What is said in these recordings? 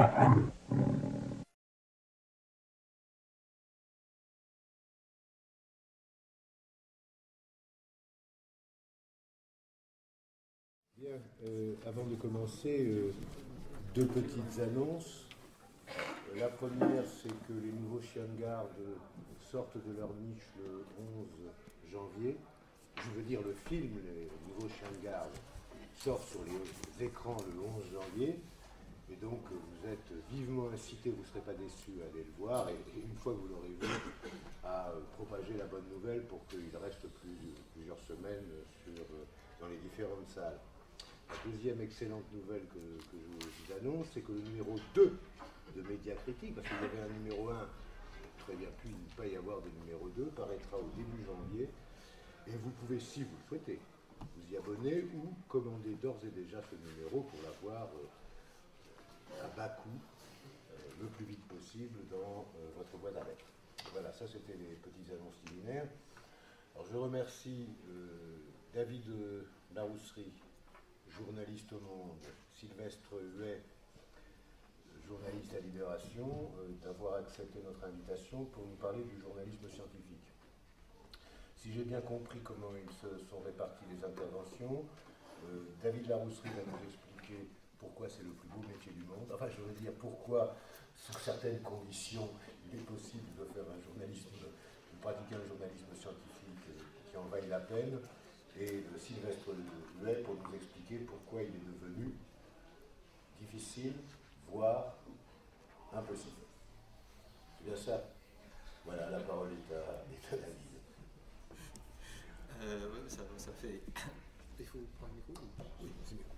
Bien, avant de commencer, deux petites annonces. La première, c'est que les nouveaux chiens de garde sortent de leur niche le 11 janvier. Je veux dire, le film, les nouveaux chiens de garde, sort sur les écrans le 11 janvier. Et donc, vous êtes vivement incités, vous ne serez pas déçus à aller le voir. Et une fois que vous l'aurez vu, à propager la bonne nouvelle pour qu'il reste plusieurs semaines dans les différentes salles. La deuxième excellente nouvelle que je vous annonce, c'est que le numéro 2 de Médiacritique, parce qu'il y avait un numéro 1, très bien pu ne pas y avoir de numéro 2, paraîtra au début janvier. Et vous pouvez, si vous le souhaitez, vous y abonner ou commander d'ores et déjà ce numéro pour l'avoir à bas coût, le plus vite possible dans votre boîte à lettres. Voilà, ça c'était les petites annonces liminaires. Alors je remercie David Larousserie, journaliste au Monde, Sylvestre Huet, journaliste à Libération, d'avoir accepté notre invitation pour nous parler du journalisme scientifique. Si j'ai bien compris comment ils se sont répartis les interventions, David Larousserie va nous expliquer pourquoi c'est le plus beau métier du monde. Enfin, je veux dire pourquoi, sous certaines conditions, il est possible de faire un journalisme, de pratiquer un journalisme scientifique qui en vaille la peine. Et Sylvestre Huet pour nous expliquer pourquoi il est devenu difficile, voire impossible. C'est bien ça. Voilà, la parole est à David. Oui, ça fait... Il faut prendre le micro ou... Oui, c'est mieux.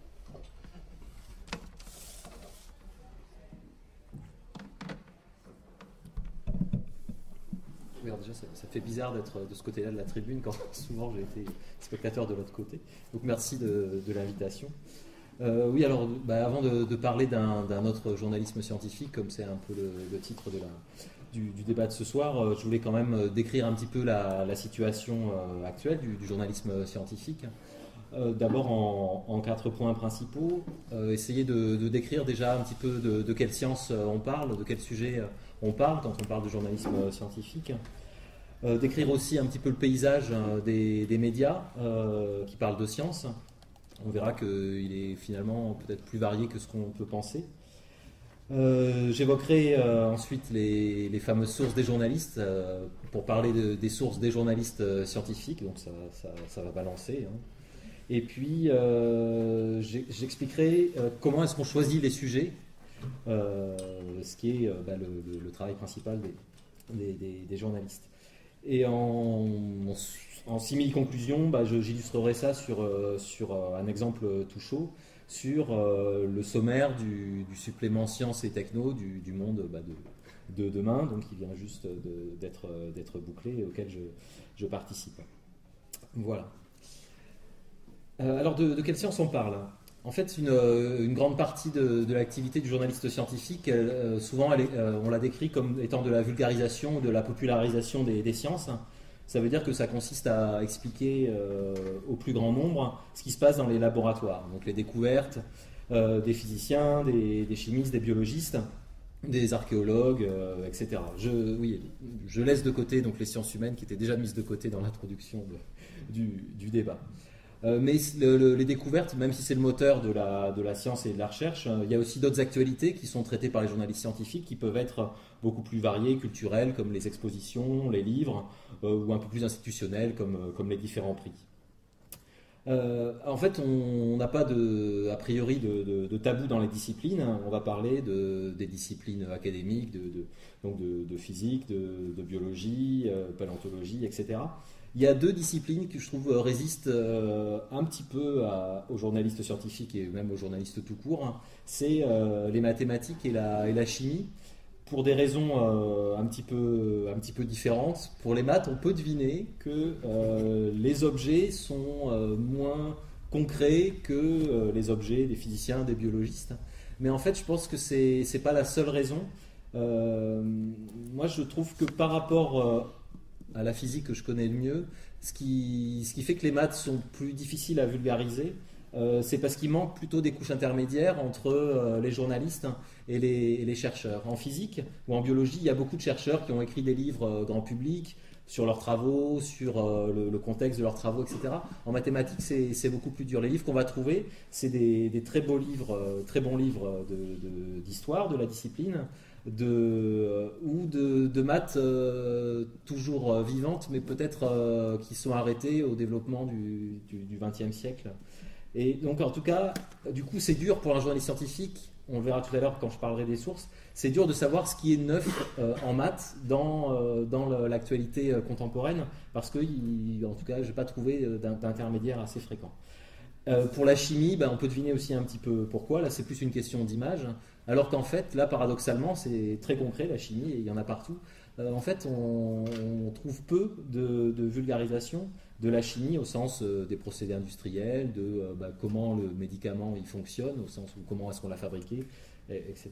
Oui, alors déjà, ça fait bizarre d'être de ce côté-là de la tribune quand souvent j'ai été spectateur de l'autre côté. Donc merci de l'invitation. Oui, alors avant de parler d'un autre journalisme scientifique, comme c'est un peu le titre du débat de ce soir, je voulais quand même décrire un petit peu la situation actuelle du journalisme scientifique. D'abord en 4 points principaux, essayer de décrire déjà un petit peu de quelle science on parle, de quel sujet on parle quand on parle de journalisme scientifique. Décrire aussi un petit peu le paysage des médias qui parlent de science. On verra qu'il est finalement peut-être plus varié que ce qu'on peut penser. J'évoquerai ensuite les fameuses sources des journalistes pour parler des sources des journalistes scientifiques, donc ça va balancer. Hein. Et puis j'expliquerai comment est-ce qu'on choisit les sujets, ce qui est le travail principal des journalistes. Et en simili-conclusion, j'illustrerai ça sur un exemple tout chaud, sur le sommaire du supplément Sciences et Techno du monde de demain, donc qui vient juste d'être bouclé et auquel je participe. Voilà. Alors de quelle science on parle ? En fait, une grande partie de l'activité du journaliste scientifique, souvent on la décrit comme étant de la vulgarisation, de la popularisation des sciences. Ça veut dire que ça consiste à expliquer au plus grand nombre ce qui se passe dans les laboratoires. Donc les découvertes des physiciens, des chimistes, des biologistes, des archéologues, etc. Je laisse de côté donc les sciences humaines qui étaient déjà mises de côté dans l'introduction du débat. Mais les découvertes, même si c'est le moteur de la science et de la recherche, il y a aussi d'autres actualités qui sont traitées par les journalistes scientifiques qui peuvent être beaucoup plus variées, culturelles, comme les expositions, les livres, ou un peu plus institutionnelles, comme les différents prix. En fait, on n'a pas a priori de tabou dans les disciplines. On va parler des disciplines académiques, donc de physique, de biologie, paléontologie, etc. Il y a 2 disciplines que je trouve résistent un petit peu aux journalistes scientifiques et même aux journalistes tout court. Hein. C'est les mathématiques et la chimie, pour des raisons un petit peu différentes. Pour les maths, on peut deviner que les objets sont moins concrets que les objets des physiciens, des biologistes. Mais en fait, je pense que c'est pas la seule raison. Moi, je trouve que par rapport à la physique que je connais le mieux, ce qui fait que les maths sont plus difficiles à vulgariser, c'est parce qu'il manque plutôt des couches intermédiaires entre les journalistes et les chercheurs. En physique ou en biologie, il y a beaucoup de chercheurs qui ont écrit des livres grand public sur leurs travaux, sur le contexte de leurs travaux, etc. En mathématiques, c'est beaucoup plus dur. Les livres qu'on va trouver, c'est des très beaux livres, très bons livres d'histoire de la discipline, ou de maths toujours vivantes, mais peut-être qui sont arrêtées au développement du XXe siècle. Et donc, en tout cas, du coup, c'est dur pour un journaliste scientifique, on le verra tout à l'heure quand je parlerai des sources, c'est dur de savoir ce qui est neuf en maths dans l'actualité contemporaine, parce que, en tout cas, je n'ai pas trouvé d'intermédiaire assez fréquent. Pour la chimie, on peut deviner aussi un petit peu pourquoi. Là, c'est plus une question d'image. Alors qu'en fait, là, paradoxalement, c'est très concret, la chimie, et il y en a partout. En fait, on trouve peu de vulgarisation de la chimie au sens des procédés industriels, de comment le médicament il fonctionne, au sens où comment est-ce qu'on l'a fabriqué, etc.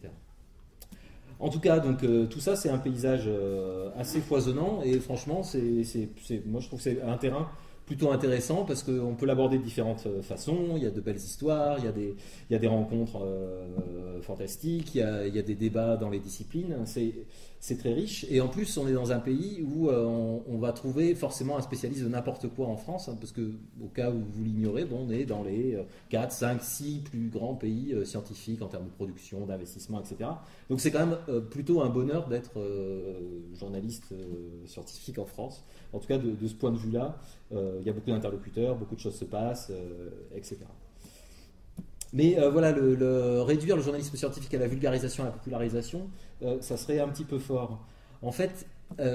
En tout cas, donc, tout ça, c'est un paysage assez foisonnant, et franchement, moi, je trouve que c'est un terrain plutôt intéressant parce qu'on peut l'aborder de différentes façons. Il y a de belles histoires, il y a des rencontres fantastiques, il y a des débats dans les disciplines. C'est très riche. Et en plus, on est dans un pays où on va trouver forcément un spécialiste de n'importe quoi en France, parce que, au cas où vous l'ignorez, on est dans les 4, 5, 6 plus grands pays scientifiques en termes de production, d'investissement, etc. Donc c'est quand même plutôt un bonheur d'être journaliste scientifique en France. En tout cas, de ce point de vue-là, il y a beaucoup d'interlocuteurs, beaucoup de choses se passent, etc. Mais voilà, réduire le journalisme scientifique à la vulgarisation, à la popularisation, ça serait un petit peu fort. En fait,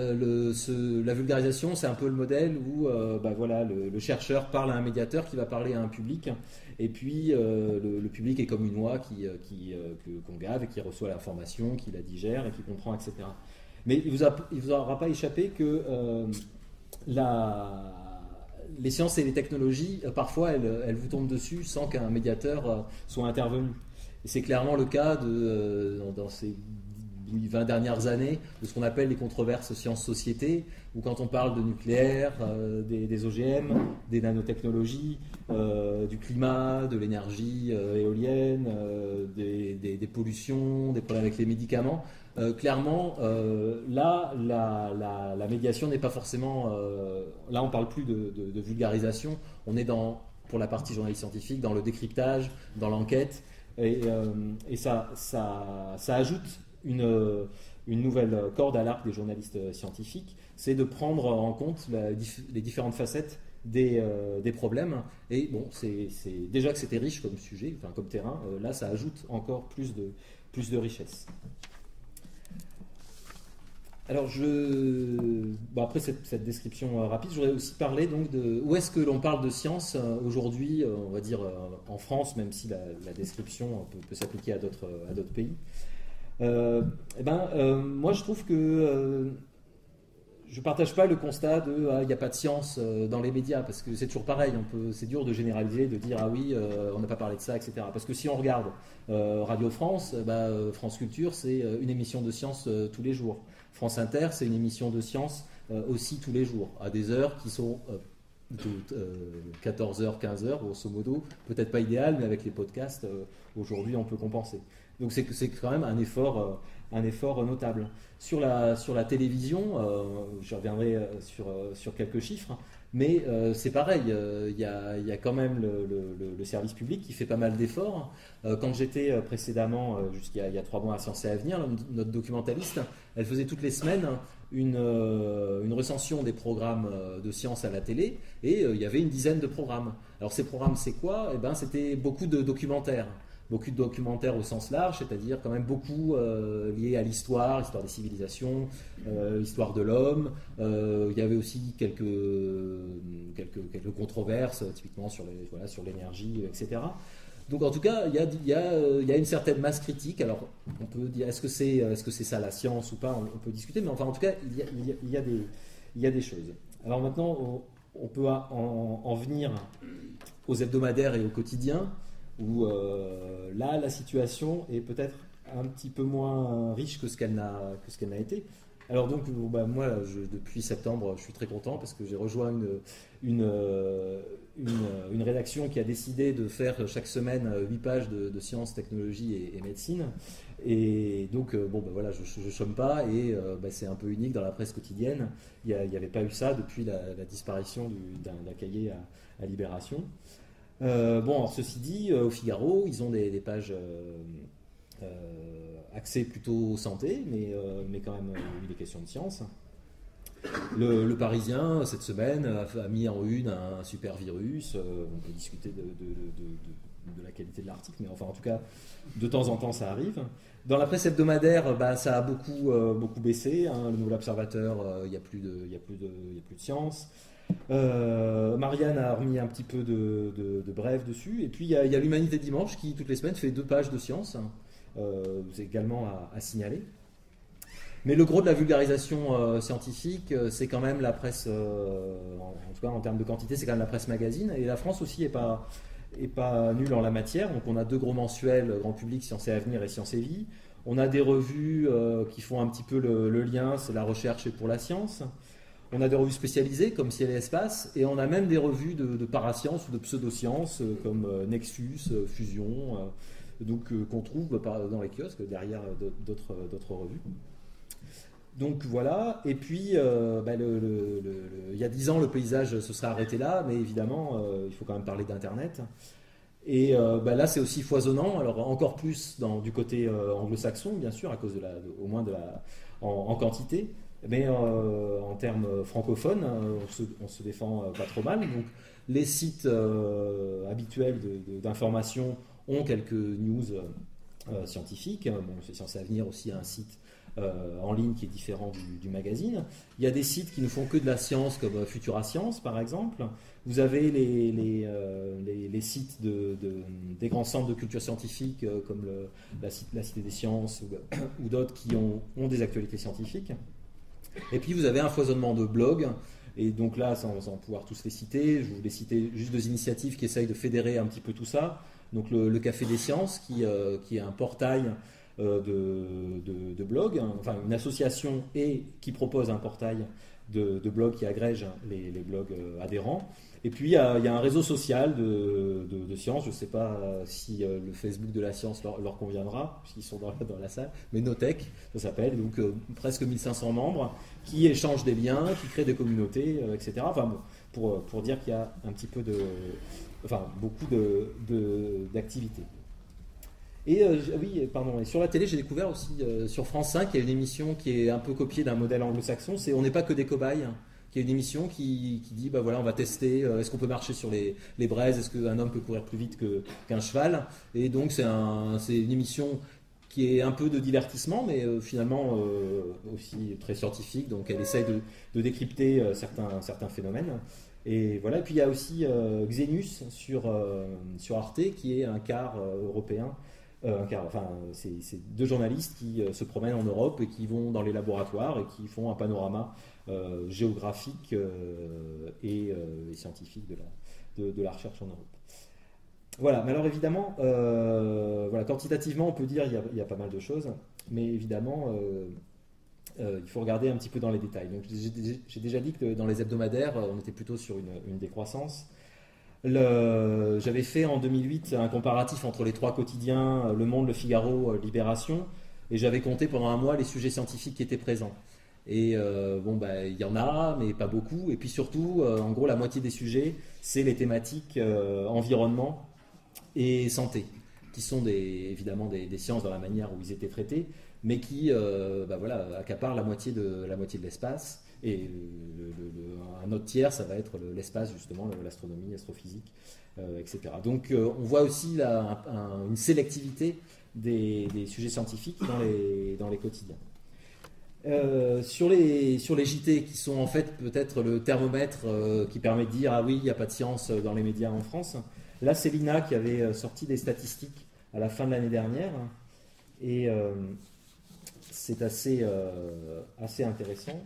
la vulgarisation, c'est un peu le modèle où voilà, le chercheur parle à un médiateur qui va parler à un public, et puis le public est comme une oie qu'on gave et qui reçoit l'information, qui la digère et qui comprend, etc. Mais il ne vous aura pas échappé que les sciences et les technologies, parfois, elles vous tombent dessus sans qu'un médiateur soit intervenu. Et c'est clairement le cas dans ces 20 dernières années de ce qu'on appelle les controverses sciences-société, où quand on parle de nucléaire, des OGM, des nanotechnologies, du climat, de l'énergie éolienne, des pollutions, des problèmes avec les médicaments, clairement, là, la médiation n'est pas forcément... là, on ne parle plus de vulgarisation, on est pour la partie journaliste scientifique, dans le décryptage, dans l'enquête, et ça ajoute une nouvelle corde à l'arc des journalistes scientifiques, c'est de prendre en compte les différentes facettes des problèmes. Et bon, c'est déjà que c'était riche comme sujet, enfin comme terrain, là ça ajoute encore plus de richesse. Alors après cette description rapide, je voudrais aussi parler donc de où est-ce que l'on parle de science aujourd'hui, on va dire en France, même si la description peut s'appliquer à d'autres pays. Moi je trouve que je ne partage pas le constat de il n'y a pas de science dans les médias, parce que c'est toujours pareil, c'est dur de généraliser, de dire ah oui, on n'a pas parlé de ça, etc. Parce que si on regarde Radio France, France Culture, c'est une émission de science tous les jours. France Inter, c'est une émission de science aussi tous les jours, à des heures qui sont de 14h, 15h, grosso modo, peut-être pas idéal, mais avec les podcasts, aujourd'hui on peut compenser. Donc c'est quand même un effort notable. Sur la télévision, je reviendrai sur quelques chiffres, mais c'est pareil, il y a quand même le service public qui fait pas mal d'efforts. Quand j'étais précédemment, jusqu'il y a 3 mois à Sciences et Avenir, notre documentaliste, elle faisait toutes les semaines une recension des programmes de sciences à la télé, et il y avait une dizaine de programmes. Alors ces programmes, c'est quoi ? C'était beaucoup de documentaires. Beaucoup de documentaires au sens large, c'est-à-dire quand même beaucoup liés à l'histoire des civilisations, l'histoire de l'homme. Il y avait aussi quelques controverses, typiquement sur l'énergie, etc. Donc en tout cas, il y a une certaine masse critique. Alors on peut dire, est-ce que c'est ça la science ou pas ? On peut discuter, mais enfin en tout cas, il y a des choses. Alors maintenant, on peut en venir aux hebdomadaires et au quotidien, où là, la situation est peut-être un petit peu moins riche que ce qu'elle n'a été. Alors donc, moi, depuis septembre, je suis très content parce que j'ai rejoint une rédaction qui a décidé de faire chaque semaine 8 pages de sciences, technologie et médecine. Et donc, voilà, je chôme pas, et c'est un peu unique dans la presse quotidienne. Il n'y avait pas eu ça depuis la disparition d'un cahier à Libération. Alors ceci dit, au Figaro, ils ont des pages axées plutôt santé, mais quand même il est question de science. Le Parisien, cette semaine, a mis en une un super virus. On peut discuter de la qualité de l'article, mais enfin, en tout cas, de temps en temps, ça arrive. Dans la presse hebdomadaire, ça a beaucoup baissé. Le Nouvel Observateur, il n'y a plus de science. Marianne a remis un petit peu de brève dessus. Et puis, il y a l'Humanité Dimanche qui, toutes les semaines, fait 2 pages de science. C'est également à signaler. Mais le gros de la vulgarisation scientifique, c'est quand même la presse, en tout cas en termes de quantité, c'est quand même la presse magazine. Et la France aussi n'est pas nulle en la matière. Donc on a 2 gros mensuels, grand public, Sciences et Avenir et Sciences et Vie. On a des revues qui font un petit peu le lien, c'est la recherche et pour la science. On a des revues spécialisées comme Ciel et Espace. Et on a même des revues de parasciences ou de pseudosciences comme Nexus, Fusion, qu'on trouve dans les kiosques derrière d'autres revues. Donc voilà, et puis il y a 10 ans le paysage se serait arrêté là, mais évidemment il faut quand même parler d'Internet. Et là c'est aussi foisonnant, alors encore plus du côté anglo-saxon bien sûr, à cause au moins en quantité, mais en termes francophones, on se défend pas trop mal. Donc les sites habituels d'information ont quelques news scientifiques. C'est Sciences et Avenir aussi, un site en ligne qui est différent du magazine. Il y a des sites qui ne font que de la science comme Futura Science par exemple. Vous avez les sites des grands centres de culture scientifique comme la Cité des Sciences ou d'autres qui ont des actualités scientifiques. Et puis vous avez un foisonnement de blogs. Et donc là, sans pouvoir tous les citer, je voulais citer juste 2 initiatives qui essayent de fédérer un petit peu tout ça. Donc le Café des Sciences qui est un portail de blogs, enfin une association qui propose un portail de blogs qui agrège les blogs adhérents. Et puis il y a un réseau social de sciences, je ne sais pas si le Facebook de la science leur conviendra, puisqu'ils sont dans la salle, mais Notech, ça s'appelle, donc presque 1500 membres, qui échangent des liens, qui créent des communautés, etc. Enfin, pour dire qu'il y a un petit peu beaucoup d'activités. Et oui, pardon. Et sur la télé, j'ai découvert aussi sur France 5, il y a une émission qui est un peu copiée d'un modèle anglo-saxon. C'est On n'est pas que des cobayes, qui est une émission qui dit voilà, on va tester. Est-ce qu'on peut marcher sur les braises? Est-ce qu'un homme peut courir plus vite qu'un cheval? Et donc c'est une émission qui est un peu de divertissement, mais finalement aussi très scientifique. Donc elle essaye de décrypter certains phénomènes. Et voilà. Et puis il y a aussi Xenus sur Arte, qui est un quart européen. C'est 2 journalistes qui se promènent en Europe et qui vont dans les laboratoires et qui font un panorama géographique et scientifique de la recherche en Europe. Voilà, mais alors évidemment, quantitativement, on peut dire qu'il y a pas mal de choses, mais évidemment, il faut regarder un petit peu dans les détails. Donc, j'ai déjà dit que dans les hebdomadaires, on était plutôt sur une décroissance. J'avais fait en 2008 un comparatif entre les 3 quotidiens, Le Monde, Le Figaro, Libération, et j'avais compté pendant un mois les sujets scientifiques qui étaient présents. Et il y en a, mais pas beaucoup. Et puis surtout, en gros, la moitié des sujets, c'est les thématiques environnement et santé, qui sont évidemment des sciences dans la manière où ils étaient traités, mais qui accaparent la moitié de l'espace. Et un autre tiers, ça va être l'espace, justement, l'astronomie, l'astrophysique, etc. Donc on voit aussi une sélectivité des sujets scientifiques dans les quotidiens. Sur les JT, qui sont en fait peut-être le thermomètre qui permet de dire ah oui, il n'y a pas de science dans les médias en France. Là, c'est l'INA qui avait sorti des statistiques à la fin de l'année dernière, et c'est assez intéressant.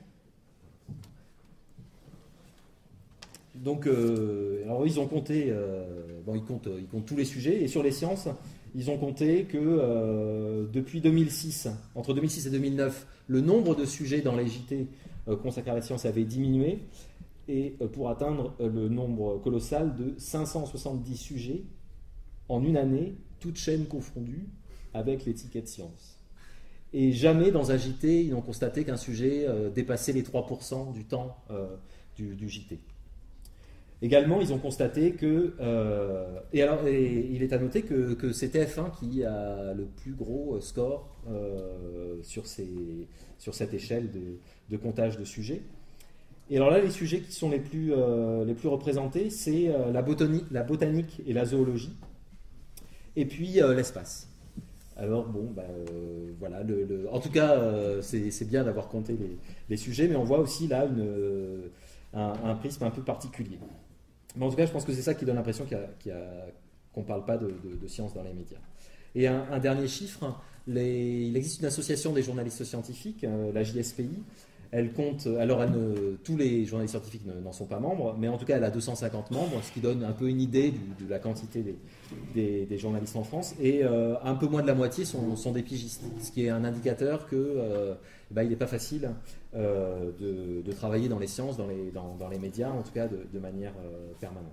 Donc, alors ils ont compté, ils comptent tous les sujets, et sur les sciences, ils ont compté que depuis 2006, entre 2006 et 2009, le nombre de sujets dans les JT consacrés à la science avait diminué, et pour atteindre le nombre colossal de 570 sujets en une année, toutes chaînes confondues, avec l'étiquette science. Et jamais dans un JT, ils n'ont constaté qu'un sujet dépassait les 3% du temps du JT. Également, ils ont constaté que, et il est à noter que c'est TF1 qui a le plus gros score sur cette échelle de comptage de sujets. Et alors là, les sujets qui sont les plus représentés, c'est la botanique et la zoologie, et puis l'espace. Alors bon, voilà, en tout cas, c'est bien d'avoir compté les sujets, mais on voit aussi là un prisme un peu particulier. Mais en tout cas, je pense que c'est ça qui donne l'impression qu'on ne parle pas de science dans les médias. Et un dernier chiffre, il existe une association des journalistes scientifiques, la JSPI. Elle compte, alors tous les journalistes scientifiques n'en sont pas membres, mais en tout cas elle a 250 membres, ce qui donne un peu une idée de la quantité des journalistes en France, et un peu moins de la moitié sont des pigistes, ce qui est un indicateur que il n'est pas facile de travailler dans les sciences, dans les médias, en tout cas de manière permanente.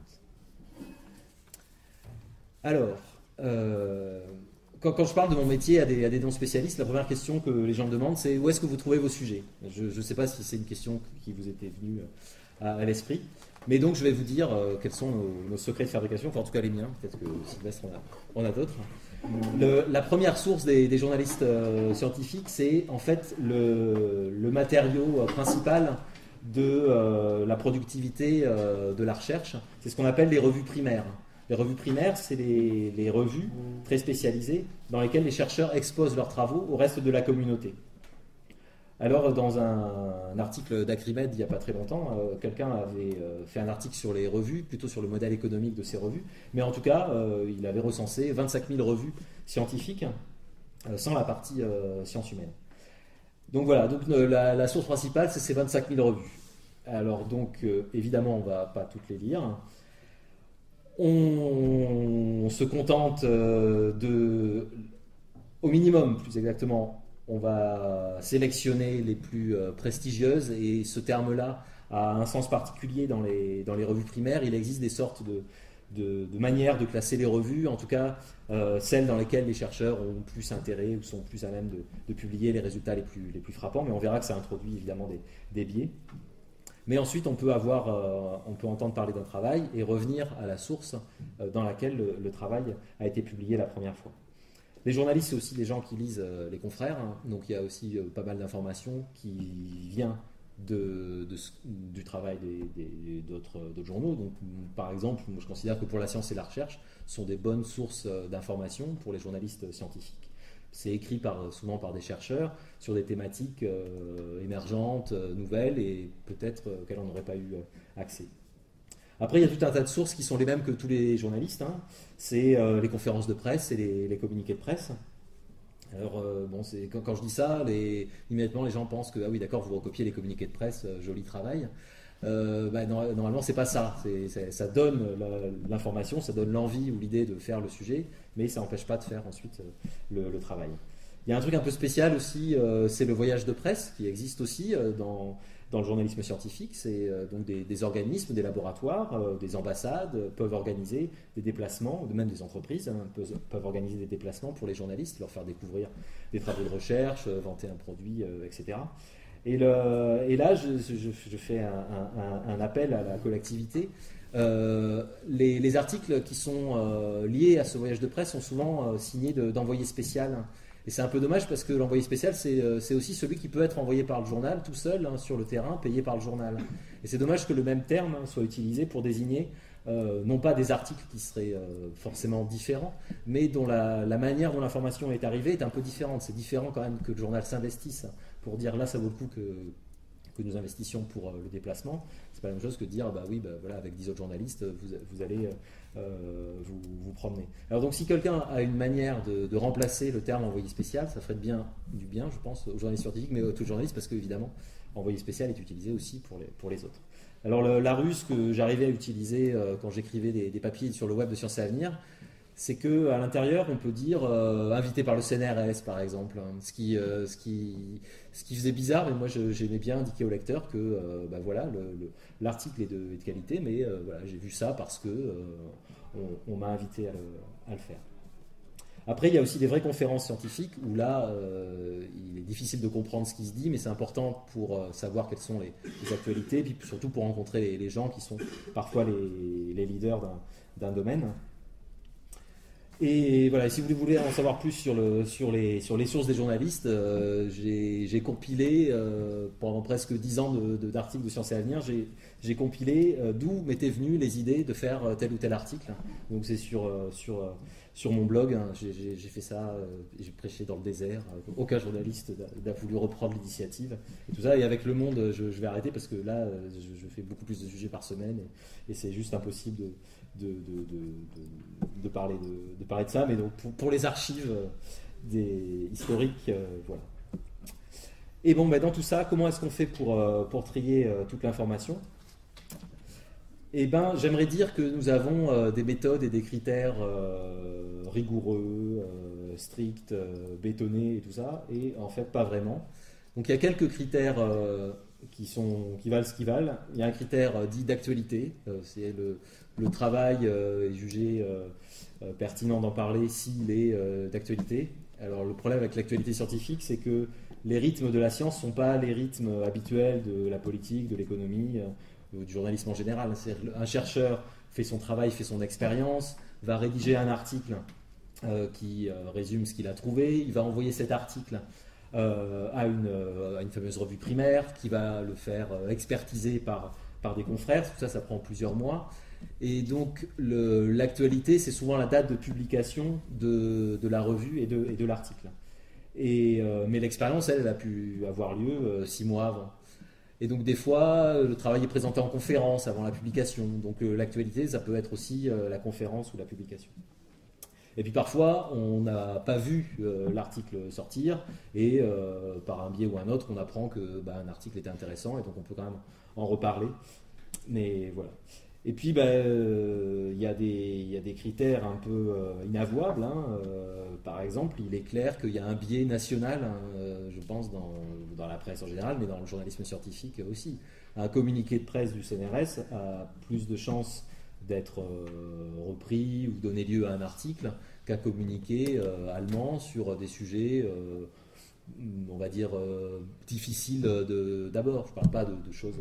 Alors, quand je parle de mon métier à des non-spécialistes, la première question que les gens me demandent, c'est où est-ce que vous trouvez vos sujets ? Je ne sais pas si c'est une question qui vous était venue à l'esprit, mais donc je vais vous dire quels sont nos secrets de fabrication, enfin en tout cas les miens, peut-être que Sylvestre en a d'autres. La première source des journalistes scientifiques, c'est en fait le matériau principal de la productivité de la recherche, c'est ce qu'on appelle les revues primaires. Les revues primaires, c'est les revues très spécialisées dans lesquelles les chercheurs exposent leurs travaux au reste de la communauté. Alors, dans un article d'Acrimed il n'y a pas très longtemps, quelqu'un avait fait un article sur les revues, plutôt sur le modèle économique de ces revues, mais en tout cas, il avait recensé 25 000 revues scientifiques sans la partie sciences humaines. Donc voilà, donc, la source principale, c'est ces 25 000 revues. Alors donc, évidemment, on ne va pas toutes les lire. On se contente au minimum, plus exactement, on va sélectionner les plus prestigieuses, et ce terme-là a un sens particulier dans les revues primaires. Il existe des sortes de manières de classer les revues, en tout cas celles dans lesquelles les chercheurs ont plus intérêt ou sont plus à même de publier les résultats les plus frappants, mais on verra que ça introduit évidemment des biais. Mais ensuite, on peut entendre parler d'un travail et revenir à la source dans laquelle le travail a été publié la première fois. Les journalistes, c'est aussi des gens qui lisent les confrères, hein, donc il y a aussi pas mal d'informations qui viennent du travail d'autres journaux. Donc, par exemple, je considère que pour la science et la recherche, sont des bonnes sources d'informations pour les journalistes scientifiques. C'est écrit souvent par des chercheurs sur des thématiques émergentes, nouvelles, et peut-être auxquelles on n'aurait pas eu accès. Après, il y a tout un tas de sources qui sont les mêmes que tous les journalistes. Hein. C'est les conférences de presse et les communiqués de presse. Alors, quand je dis ça, immédiatement les gens pensent que, ah oui, d'accord, vous recopiez les communiqués de presse, joli travail. Normalement, c'est pas ça. Ça donne l'information, ça donne l'envie ou l'idée de faire le sujet, mais ça n'empêche pas de faire ensuite le travail. Il y a un truc un peu spécial aussi, c'est le voyage de presse qui existe aussi dans le journalisme scientifique. C'est donc des organismes, des laboratoires, des ambassades peuvent organiser des déplacements, même des entreprises peuvent organiser des déplacements pour les journalistes, leur faire découvrir des travaux de recherche, vanter un produit, etc. Et là, je fais un appel à la collectivité. Les articles qui sont liés à ce voyage de presse sont souvent signés d'envoyé spécial. Et c'est un peu dommage parce que l'envoyé spécial, c'est aussi celui qui peut être envoyé par le journal tout seul, hein, sur le terrain, payé par le journal. Et c'est dommage que le même terme soit utilisé pour désigner non pas des articles qui seraient forcément différents, mais dont la manière dont l'information est arrivée est un peu différente. C'est différent quand même que le journal s'investisse pour dire là ça vaut le coup que nous investissions pour le déplacement. C'est pas la même chose que de dire voilà, avec 10 autres journalistes vous allez vous promener. Alors donc si quelqu'un a une manière de remplacer le terme envoyé spécial, ça ferait du bien je pense aux journalistes scientifiques, mais aux tous les journalistes, parce qu'évidemment envoyé spécial est utilisé aussi pour les autres. Alors la ruse que j'arrivais à utiliser quand j'écrivais des papiers sur le web de Sciences et Avenir, c'est que à l'intérieur, on peut dire invité par le CNRS, par exemple, hein. Ce qui faisait bizarre, mais moi j'aimais bien indiquer au lecteur que bah voilà, l'article est de qualité, mais voilà, j'ai vu ça parce que on m'a invité à le faire. Après, il y a aussi des vraies conférences scientifiques où là, il est difficile de comprendre ce qui se dit, mais c'est important pour savoir quelles sont les actualités, et puis surtout pour rencontrer les gens qui sont parfois les leaders d'un domaine. Et voilà, si vous voulez en savoir plus sur les sources des journalistes, j'ai compilé, pendant presque 10 ans d'articles de Sciences et Avenir, j'ai compilé d'où m'étaient venues les idées de faire tel ou tel article. Donc c'est sur mon blog, hein. J'ai fait ça, j'ai prêché dans le désert, aucun journaliste n'a voulu reprendre l'initiative, et tout ça. Et avec Le Monde, je vais arrêter parce que là, je fais beaucoup plus de sujets par semaine, et c'est juste impossible de parler de ça. Mais donc pour les archives historiques, voilà. Et bon, dans tout ça, comment est-ce qu'on fait pour trier toute l'information? Eh ben, j'aimerais dire que nous avons des méthodes et des critères rigoureux, stricts, bétonnés et tout ça, et en fait pas vraiment. Donc il y a quelques critères qui valent ce qu'ils valent. Il y a un critère dit d'actualité, c'est le travail est jugé pertinent d'en parler s'il est d'actualité. Alors le problème avec l'actualité scientifique, c'est que les rythmes de la science ne sont pas les rythmes habituels de la politique, de l'économie, du journalisme en général. Un chercheur fait son travail, fait son expérience, va rédiger un article qui résume ce qu'il a trouvé, il va envoyer cet article à une fameuse revue primaire qui va le faire expertiser par des confrères. Tout ça, ça prend plusieurs mois. Et donc l'actualité, c'est souvent la date de publication de la revue et de l'article. Mais l'expérience, elle a pu avoir lieu 6 mois avant. Et donc des fois, le travail est présenté en conférence avant la publication. Donc l'actualité, ça peut être aussi la conférence ou la publication. Et puis parfois, on n'a pas vu l'article sortir, et par un biais ou un autre, on apprend que un article était intéressant, et donc on peut quand même en reparler. Mais voilà. Et puis, il y a des critères un peu inavouables, hein. Par exemple, il est clair qu'il y a un biais national, hein, je pense, dans la presse en général, mais dans le journalisme scientifique aussi. Un communiqué de presse du CNRS a plus de chances d'être repris ou donner lieu à un article qu'un communiqué allemand sur des sujets, on va dire, difficiles d'abord. Je ne parle pas de choses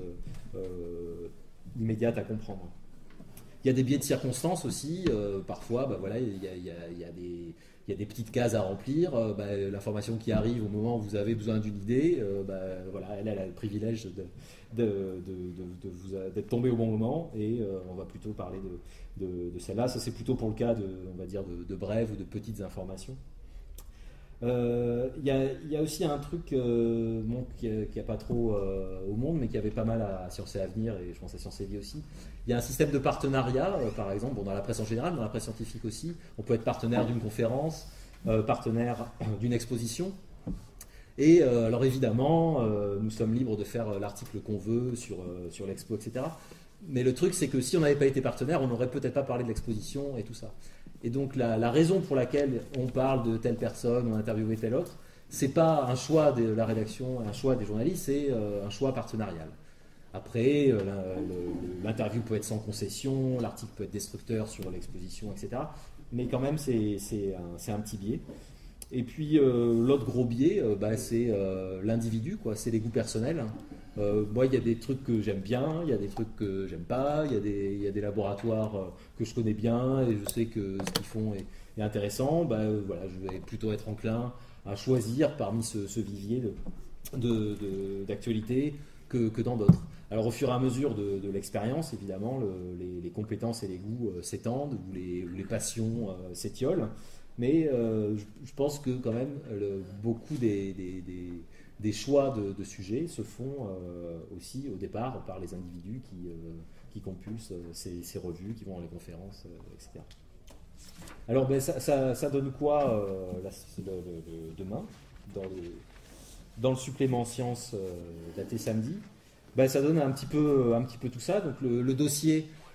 immédiates à comprendre. Il y a des biais de circonstances aussi. Parfois, voilà, il y a des petites cases à remplir. L'information qui arrive au moment où vous avez besoin d'une idée, voilà, elle a le privilège d'être tombée au bon moment, et on va plutôt parler de celle-là. Ça, c'est plutôt pour le cas on va dire, de brèves ou de petites informations. Il y a aussi un truc qui n'a pas trop au Monde, mais qui avait pas mal à Sciences et Avenir, et je pense à Sciences et Vie aussi. Il y a un système de partenariat, par exemple, dans la presse en général, dans la presse scientifique aussi. On peut être partenaire d'une conférence, partenaire d'une exposition. Et alors évidemment, nous sommes libres de faire l'article qu'on veut sur l'expo, etc. Mais le truc, c'est que si on n'avait pas été partenaire, on n'aurait peut-être pas parlé de l'exposition et tout ça. Et donc la raison pour laquelle on parle de telle personne, on a interviewé telle autre, c'est pas un choix de la rédaction, un choix des journalistes, c'est un choix partenarial. Après, l'interview peut être sans concession, l'article peut être destructeur sur l'exposition, etc. Mais quand même, c'est un petit biais. Et puis l'autre gros biais, c'est l'individu, quoi. C'est les goûts personnels. Moi, il y a des trucs que j'aime bien, il y a des trucs que j'aime pas, il y a des laboratoires que je connais bien et je sais que ce qu'ils font est intéressant. Voilà, je vais plutôt être enclin à choisir parmi ce vivier d'actualité que dans d'autres. Alors au fur et à mesure de l'expérience, évidemment, les compétences et les goûts s'étendent, ou les passions s'étiolent. Mais je pense que quand même beaucoup des choix de sujets se font aussi au départ par les individus qui compulsent ces revues, qui vont dans les conférences, etc. Alors ça donne quoi demain dans le supplément sciences daté samedi? Ça donne un petit peu tout ça. Donc le dossier,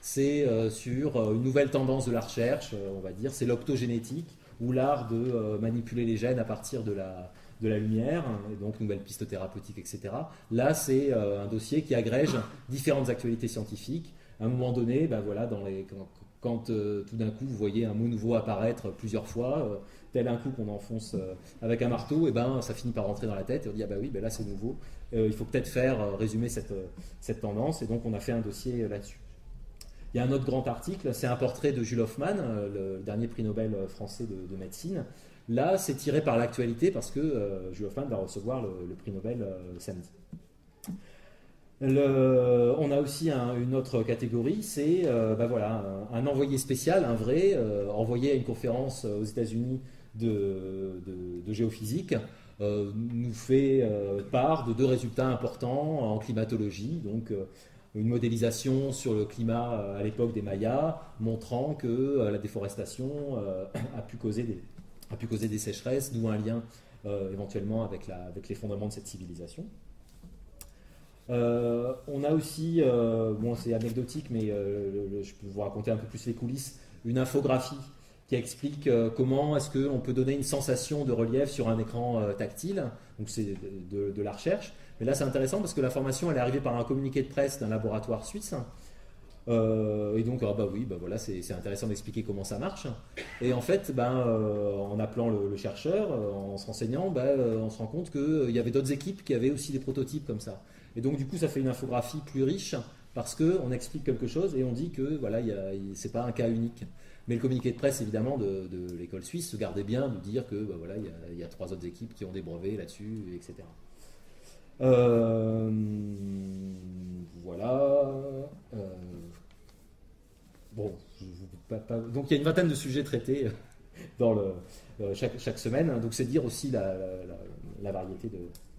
c'est sur une nouvelle tendance de la recherche, on va dire, c'est l'optogénétique, ou l'art de manipuler les gènes à partir de la lumière, et donc nouvelles pistes thérapeutiques, etc. Là, c'est un dossier qui agrège différentes actualités scientifiques. À un moment donné, ben voilà, quand tout d'un coup vous voyez un mot nouveau apparaître plusieurs fois, tel un coup qu'on enfonce avec un marteau, et ben ça finit par rentrer dans la tête et on dit ah bah oui, ben là c'est nouveau. Il faut peut-être faire résumer cette tendance, et donc on a fait un dossier là-dessus. Il y a un autre grand article, c'est un portrait de Jules Hoffmann, le dernier prix Nobel français de médecine. Là, c'est tiré par l'actualité parce que Jules Hoffmann va recevoir le prix Nobel samedi. On a aussi une autre catégorie, c'est voilà, un envoyé spécial, un vrai, envoyé à une conférence aux États-Unis de géophysique, nous fait part de 2 résultats importants en climatologie, donc une modélisation sur le climat à l'époque des Mayas, montrant que la déforestation a pu causer des sécheresses, d'où un lien éventuellement avec l'effondrement de cette civilisation. On a aussi, bon c'est anecdotique, mais je peux vous raconter un peu plus les coulisses, une infographie qui explique comment est-ce qu'on peut donner une sensation de relief sur un écran tactile. Donc c'est de la recherche. Mais là c'est intéressant parce que l'information elle est arrivée par un communiqué de presse d'un laboratoire suisse. Et donc voilà, c'est intéressant d'expliquer comment ça marche. Et en fait, en appelant le chercheur, en se renseignant, on se rend compte qu'il y avait d'autres équipes qui avaient aussi des prototypes comme ça. Et donc du coup ça fait une infographie plus riche parce qu'on explique quelque chose et on dit que voilà, c'est pas un cas unique. Mais le communiqué de presse évidemment de l'école suisse se gardait bien de dire que voilà, il y a 3 autres équipes qui ont des brevets là-dessus, etc. Voilà. Bon, donc il y a une vingtaine de sujets traités dans chaque semaine. Donc c'est dire aussi la variété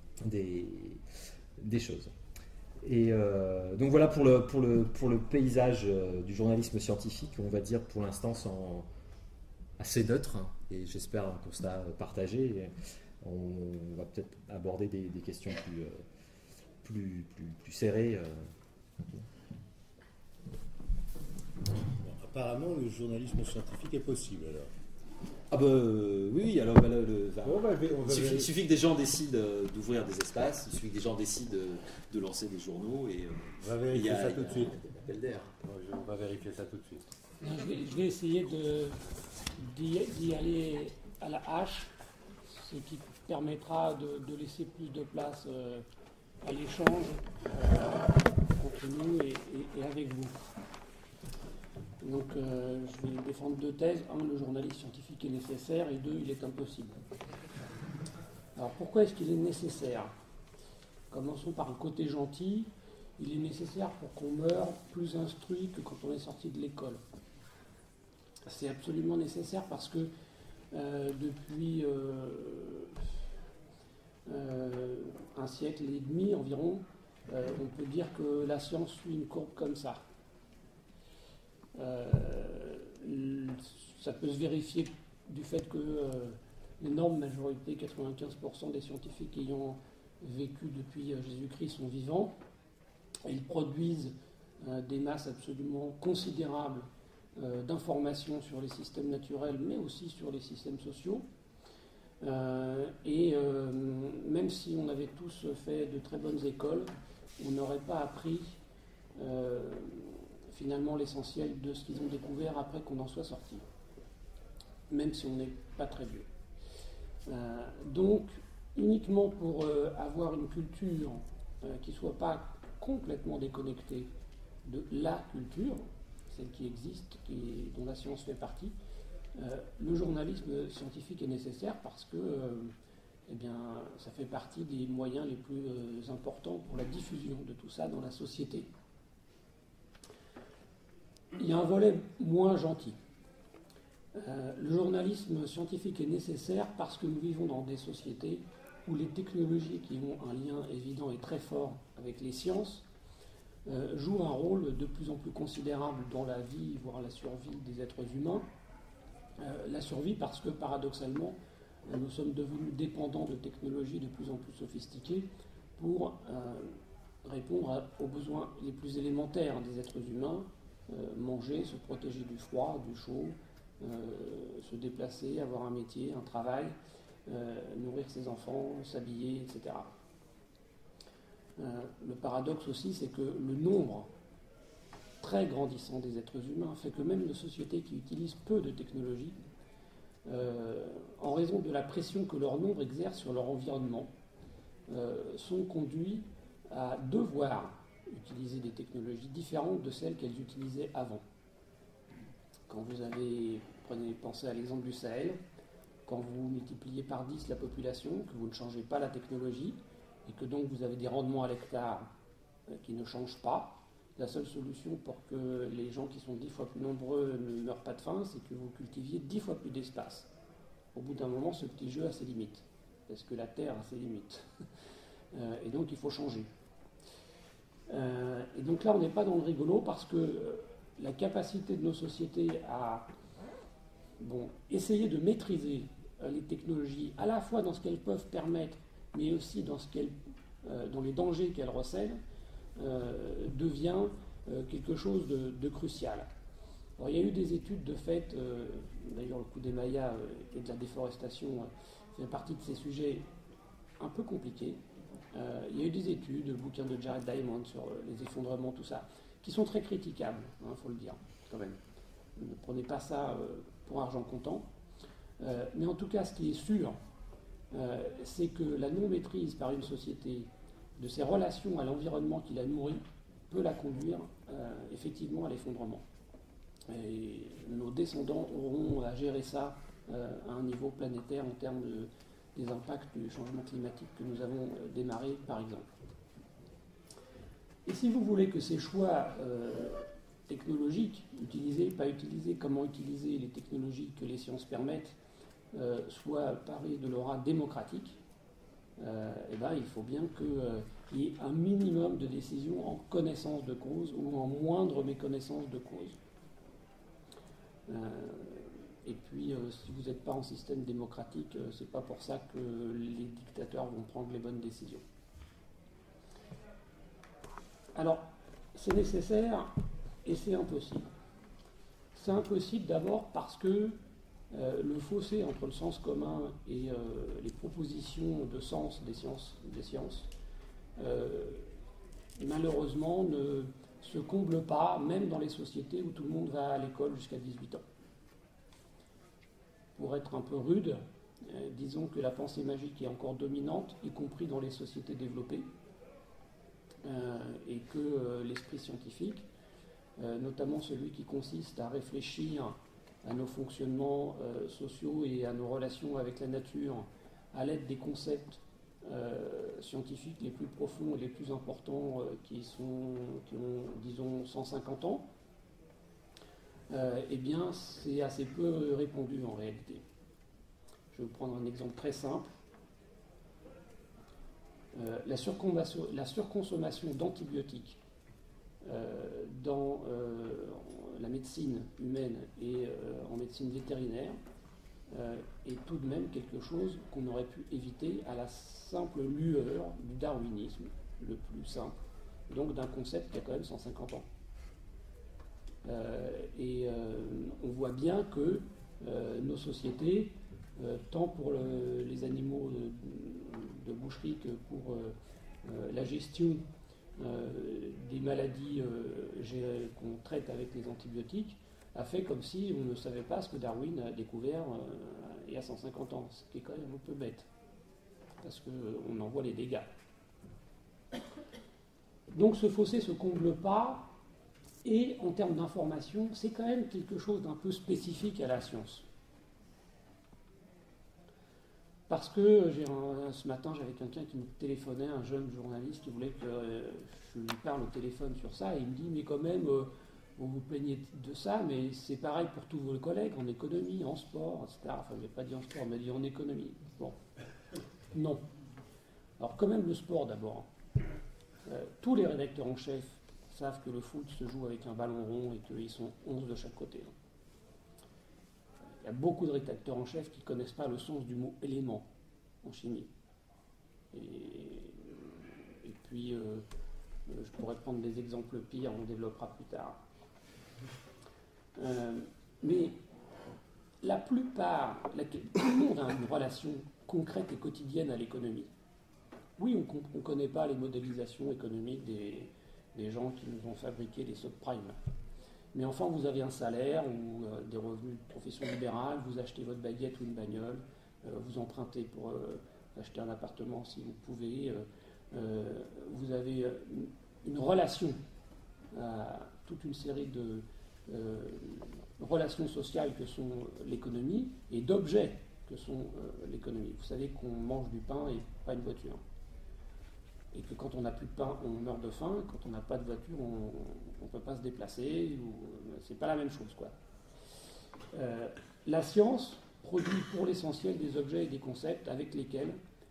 des choses. Et donc voilà pour le paysage du journalisme scientifique, on va dire pour l'instant assez neutre, et j'espère un constat partagé. Et on va peut-être aborder des questions plus serrées. Bon, apparemment, le journalisme scientifique est possible alors. Ah oui, alors il suffit que des gens décident d'ouvrir des espaces, il suffit que des gens décident de lancer des journaux et on va vérifier ça tout de suite. On va vérifier ça tout de suite. Je vais essayer d'y aller à la hache, ce qui permettra de laisser plus de place à l'échange entre nous et avec vous. Donc je vais défendre 2 thèses. 1, le journalisme scientifique est nécessaire, et 2, il est impossible. Alors pourquoi est-ce qu'il est nécessaire ? Commençons par le côté gentil. Il est nécessaire pour qu'on meure plus instruit que quand on est sorti de l'école. C'est absolument nécessaire parce que depuis un siècle et demi environ, on peut dire que la science suit une courbe comme ça. Ça peut se vérifier du fait que l'énorme majorité, 95% des scientifiques ayant vécu depuis Jésus-Christ sont vivants. Ils produisent des masses absolument considérables d'informations sur les systèmes naturels, mais aussi sur les systèmes sociaux. Même si on avait tous fait de très bonnes écoles, on n'aurait pas appris finalement l'essentiel de ce qu'ils ont découvert après qu'on en soit sorti, même si on n'est pas très vieux. Donc, uniquement pour avoir une culture qui ne soit pas complètement déconnectée de la culture, celle qui existe, dont la science fait partie, le journalisme scientifique est nécessaire parce que ça fait partie des moyens les plus importants pour la diffusion de tout ça dans la société. Il y a un volet moins gentil. Le journalisme scientifique est nécessaire parce que nous vivons dans des sociétés où les technologies qui ont un lien évident et très fort avec les sciences jouent un rôle de plus en plus considérable dans la vie, voire la survie des êtres humains. La survie parce que, paradoxalement, nous sommes devenus dépendants de technologies de plus en plus sophistiquées pour répondre aux besoins les plus élémentaires des êtres humains, manger, se protéger du froid, du chaud, se déplacer, avoir un métier, un travail, nourrir ses enfants, s'habiller, etc. Le paradoxe aussi, c'est que le nombre très grandissant des êtres humains fait que même les sociétés qui utilisent peu de technologie, en raison de la pression que leur nombre exerce sur leur environnement, sont conduits à devoir utiliser des technologies différentes de celles qu'elles utilisaient avant. Quand pensez à l'exemple du Sahel, quand vous multipliez par 10 la population, que vous ne changez pas la technologie, et que donc vous avez des rendements à l'hectare qui ne changent pas, la seule solution pour que les gens qui sont 10 fois plus nombreux ne meurent pas de faim, c'est que vous cultiviez 10 fois plus d'espace. Au bout d'un moment, ce petit jeu a ses limites, parce que la Terre a ses limites. Et donc il faut changer. Et donc là, on n'est pas dans le rigolo, parce que la capacité de nos sociétés à essayer de maîtriser les technologies, à la fois dans ce qu'elles peuvent permettre, mais aussi dans les dangers qu'elles recèlent, devient quelque chose de crucial. Alors, il y a eu des études de fait, d'ailleurs le coup des Mayas et de la déforestation fait partie de ces sujets un peu compliqués. Il y a eu des études, le bouquin de Jared Diamond sur les effondrements, tout ça, qui sont très critiquables, il faut le dire, quand même. Ne prenez pas ça pour argent comptant. Mais en tout cas, ce qui est sûr, c'est que la non-maîtrise par une société de ses relations à l'environnement qui la nourrit peut la conduire effectivement à l'effondrement. Et nos descendants auront à gérer ça à un niveau planétaire en termes des impacts du changement climatique que nous avons démarré, par exemple. Et si vous voulez que ces choix technologiques, utilisés, pas utilisés, comment utiliser les technologies que les sciences permettent, soient parés de l'aura démocratique, il faut bien qu'il y ait un minimum de décisions en connaissance de cause ou en moindre méconnaissance de cause. Et puis, si vous n'êtes pas en système démocratique, c'est pas pour ça que les dictateurs vont prendre les bonnes décisions. Alors, c'est nécessaire et c'est impossible. C'est impossible d'abord parce que le fossé entre le sens commun et les propositions de sens des sciences malheureusement ne se comble pas, même dans les sociétés où tout le monde va à l'école jusqu'à 18 ans. Pour être un peu rude, disons que la pensée magique est encore dominante, y compris dans les sociétés développées, et que l'esprit scientifique, notamment celui qui consiste à réfléchir à nos fonctionnements sociaux et à nos relations avec la nature à l'aide des concepts scientifiques les plus profonds et les plus importants qui ont, disons, 150 ans, eh bien, c'est assez peu répandu en réalité. Je vais vous prendre un exemple très simple. La surconsommation d'antibiotiques dans la médecine humaine et en médecine vétérinaire est tout de même quelque chose qu'on aurait pu éviter à la simple lueur du darwinisme, le plus simple, donc d'un concept qui a quand même 150 ans. On voit bien que nos sociétés, tant pour les animaux de boucherie que pour la gestion des maladies qu'on traite avec les antibiotiques, a fait comme si on ne savait pas ce que Darwin a découvert il y a 150 ans, ce qui est quand même un peu bête, parce qu'on en voit les dégâts. Donc ce fossé ne se comble pas. Et en termes d'information, c'est quand même quelque chose d'un peu spécifique à la science. Parce que ce matin, j'avais quelqu'un qui me téléphonait, un jeune journaliste qui voulait que je lui parle au téléphone sur ça, et il me dit, mais quand même, vous vous plaignez de ça, mais c'est pareil pour tous vos collègues, en économie, en sport, etc. Enfin, je n'ai pas dit en sport, mais dit en économie. Bon, non. Alors quand même le sport d'abord. Tous les rédacteurs en chef savent que le foot se joue avec un ballon rond et qu'ils sont 11 de chaque côté. Il y a beaucoup de rédacteurs en chef qui ne connaissent pas le sens du mot élément en chimie. Et puis, je pourrais prendre des exemples pires, on développera plus tard. Mais la plupart, tout le monde a une relation concrète et quotidienne à l'économie. Oui, on ne connaît pas les modélisations économiques des gens qui nous ont fabriqué les subprimes. Mais enfin, vous avez un salaire ou des revenus de profession libérale, vous achetez votre baguette ou une bagnole, vous empruntez pour acheter un appartement si vous pouvez, vous avez une relation à toute une série de relations sociales que sont l'économie et d'objets que sont l'économie. Vous savez qu'on mange du pain et pas une voiture. Et que quand on n'a plus de pain, on meurt de faim. Quand on n'a pas de voiture, on ne peut pas se déplacer. C'est pas la même chose, quoi. La science produit pour l'essentiel des objets et des concepts avec lesquels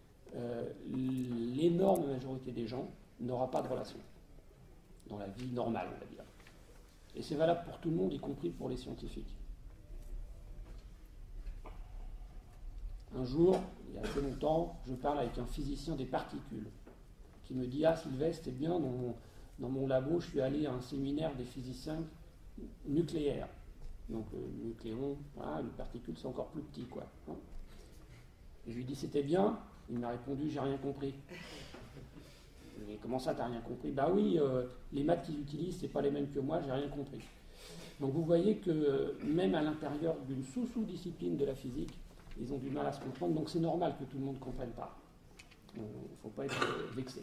l'énorme majorité des gens n'aura pas de relation. Dans la vie normale, on va dire. Et c'est valable pour tout le monde, y compris pour les scientifiques. Un jour, il y a assez longtemps, je parle avec un physicien des particules qui me dit « Ah Sylvestre, c'est bien, dans mon labo, je suis allé à un séminaire des physiciens nucléaires. » Donc le nucléon, voilà, les particules, c'est encore plus petit, quoi. Et je lui dis « C'était bien ?» Il m'a répondu « J'ai rien compris. » Et comment ça, t'as rien compris? Bah oui, les maths qu'ils utilisent, c'est pas les mêmes que moi, j'ai rien compris. Donc vous voyez que même à l'intérieur d'une sous-discipline de la physique, ils ont du mal à se comprendre, donc c'est normal que tout le monde ne comprenne pas. Il ne faut pas être vexé.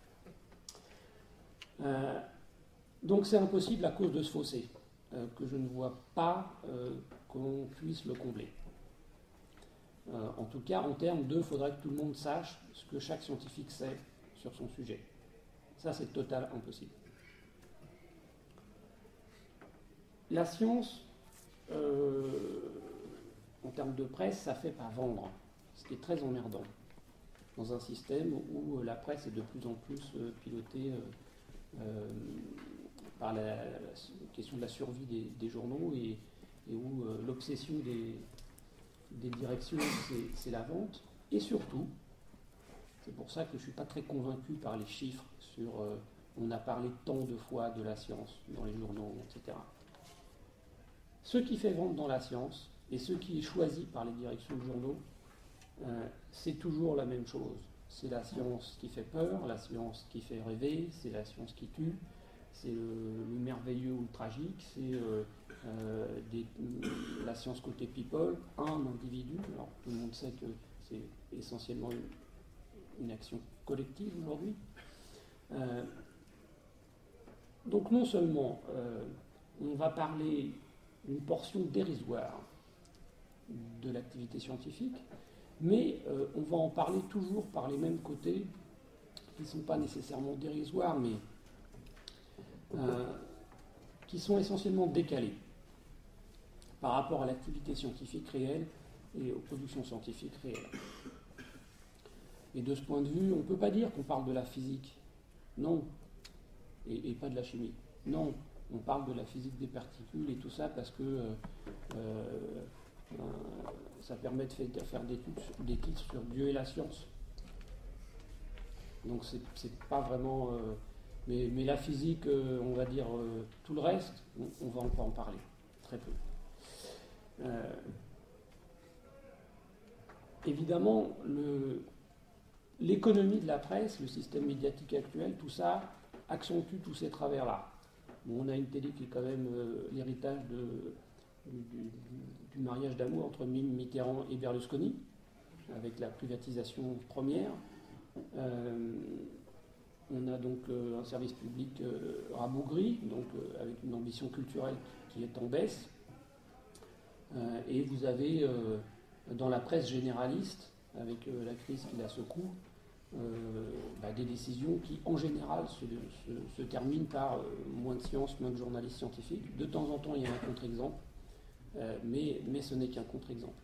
Donc c'est impossible à cause de ce fossé, que je ne vois pas qu'on puisse le combler. En tout cas, en termes de, il faudrait que tout le monde sache ce que chaque scientifique sait sur son sujet. Ça, c'est total impossible. La science, en termes de presse, ça fait pas vendre, ce qui est très emmerdant dans un système où la presse est de plus en plus pilotée par la question de la survie des journaux et où l'obsession des directions, c'est la vente. Et surtout, c'est pour ça que je ne suis pas très convaincu par les chiffres sur on a parlé tant de fois de la science dans les journaux, etc. Ce qui fait vendre dans la science et ce qui est choisi par les directions de journaux, c'est toujours la même chose. C'est la science qui fait peur, la science qui fait rêver, c'est la science qui tue, c'est le merveilleux ou le tragique, c'est la science côté people, un individu. Alors tout le monde sait que c'est essentiellement une action collective aujourd'hui. Donc non seulement on va parler d'une portion dérisoire de l'activité scientifique, mais on va en parler toujours par les mêmes côtés, qui ne sont pas nécessairement dérisoires, mais qui sont essentiellement décalés par rapport à l'activité scientifique réelle et aux productions scientifiques réelles. Et de ce point de vue, on ne peut pas dire qu'on parle de la physique, non, et pas de la chimie, non. On parle de la physique des particules et tout ça parce que ça permet de faire des titres sur Dieu et la science. Donc c'est pas vraiment... mais la physique, on va dire tout le reste, on va pas en parler, très peu. Évidemment, l'économie de la presse, le système médiatique actuel, tout ça accentue tous ces travers-là. Bon, on a une télé qui est quand même l'héritage du mariage d'amour entre Mitterrand et Berlusconi, avec la privatisation première. On a donc un service public rabougri, donc avec une ambition culturelle qui est en baisse. Et vous avez dans la presse généraliste, avec la crise qui la secoue, des décisions qui, en général, se terminent par moins de science, moins de journalistes scientifiques. De temps en temps, il y a un contre-exemple, mais ce n'est qu'un contre-exemple.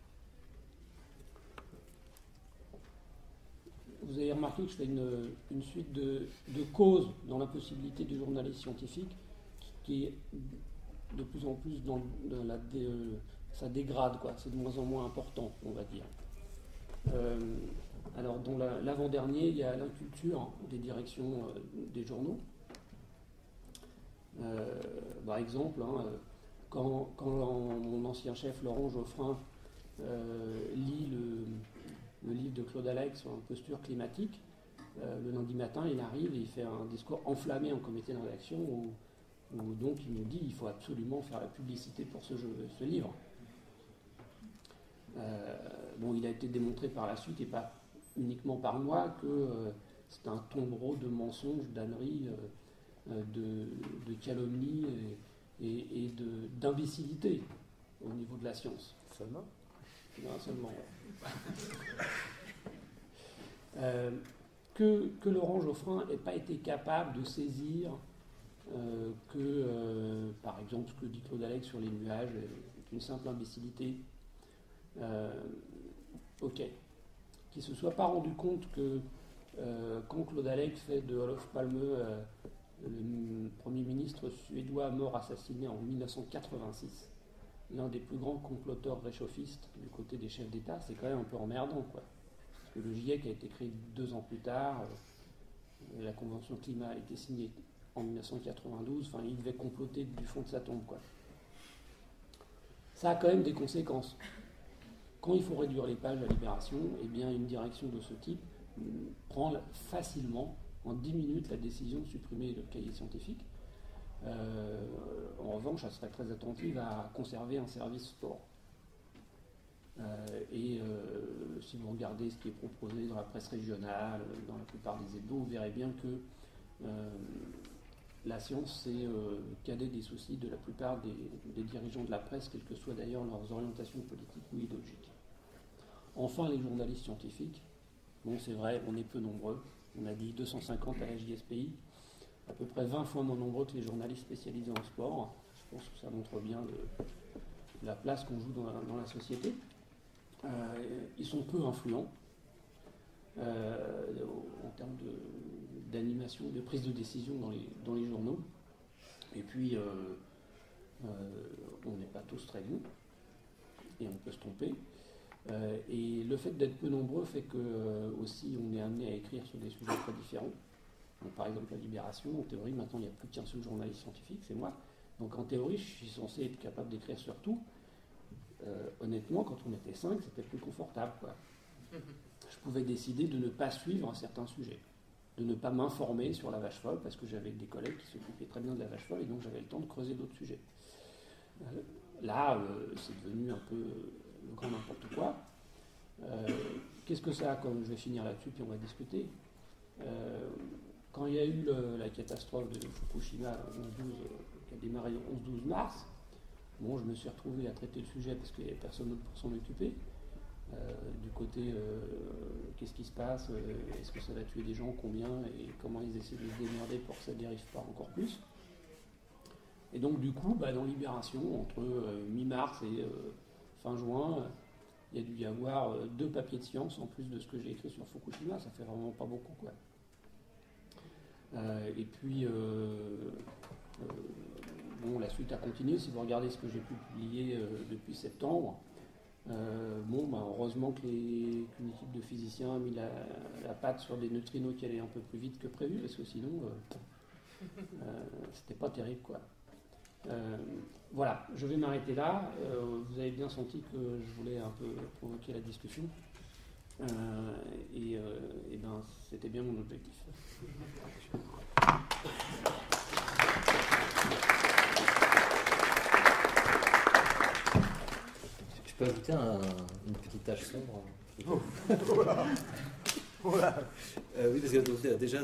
Vous avez remarqué que je fais une suite de causes dans l'impossibilité du journaliste scientifique qui est de plus en plus ça dégrade, quoi. C'est de moins en moins important, on va dire. Alors, dans l'avant-dernier, il y a l'inculture des directions des journaux. Par exemple, quand mon ancien chef Laurent Geoffrin lit le livre de Claude Allègre sur une posture climatique, le lundi matin, il arrive et il fait un discours enflammé en comité de rédaction où donc il nous dit qu'il faut absolument faire la publicité pour ce livre. Bon, il a été démontré par la suite, et pas uniquement par moi, que c'est un tombereau de mensonges, d'âneries, de calomnies et d'imbécilité au niveau de la science. Seulement ? Non, seulement. Que Laurent Geoffrin n'ait pas été capable de saisir par exemple, ce que dit Claude Allègre sur les nuages est une simple imbécilité. Ok. Qu'il ne se soit pas rendu compte que quand Claude Allègre fait de Olof Palme le Premier ministre suédois mort assassiné en 1986, l'un des plus grands comploteurs réchauffistes du côté des chefs d'État, c'est quand même un peu emmerdant, quoi. Parce que le GIEC a été créé 2 ans plus tard, la Convention climat a été signée en 1992, enfin il devait comploter du fond de sa tombe, quoi. Ça a quand même des conséquences. Quand il faut réduire les pages à Libération, eh bien une direction de ce type prend facilement, en 10 minutes, la décision de supprimer le cahier scientifique. En revanche, elle serait très attentive à conserver un service sport. Si vous regardez ce qui est proposé dans la presse régionale, dans la plupart des hebdos, vous verrez bien que la science, c'est cadet des soucis de la plupart des dirigeants de la presse, quelles que soient d'ailleurs leurs orientations politiques ou idéologiques. Enfin, les journalistes scientifiques, bon, c'est vrai, on est peu nombreux. On a dit 250 à la JSPI, à peu près 20 fois moins nombreux que les journalistes spécialisés en sport. Je pense que ça montre bien la place qu'on joue dans la société. Ils sont peu influents en termes d'animation, de prise de décision dans les journaux. Et puis, on n'est pas tous très bons, et on peut se tromper. Et le fait d'être peu nombreux fait que aussi on est amené à écrire sur des sujets très différents. Donc, par exemple, la Libération, en théorie, maintenant il n'y a plus qu'un seul journaliste scientifique, c'est moi. Donc en théorie, je suis censé être capable d'écrire sur tout. Honnêtement, quand on était 5, c'était plus confortable, quoi. Je pouvais décider de ne pas suivre un certain sujet, de ne pas m'informer sur la vache folle, parce que j'avais des collègues qui s'occupaient très bien de la vache folle, et donc j'avais le temps de creuser d'autres sujets. Là, c'est devenu un peu le grand n'importe quoi. Qu'est-ce que ça a comme... Je vais finir là-dessus, puis on va discuter. Quand il y a eu la catastrophe de Fukushima qui a démarré le 11-12 mars, bon, je me suis retrouvé à traiter le sujet parce qu'il n'y avait personne d'autre pour s'en occuper. Du côté, qu'est-ce qui se passe, est-ce que ça va tuer des gens, combien, et comment ils essaient de se démerder pour que ça ne dérive pas encore plus. Et donc du coup, dans Libération, entre mi-mars et fin juin, il y a dû y avoir 2 papiers de science en plus de ce que j'ai écrit sur Fukushima, ça fait vraiment pas beaucoup, quoi. Et puis, bon, la suite a continué. Si vous regardez ce que j'ai pu publier depuis septembre, heureusement qu'une équipe de physiciens a mis la patte sur des neutrinos qui allaient un peu plus vite que prévu, parce que sinon, c'était pas terrible, quoi. Voilà, je vais m'arrêter là. Vous avez bien senti que je voulais un peu provoquer la discussion. C'était bien mon objectif. Je peux ajouter une petite tache sombre. Voilà. Oui, parce que déjà,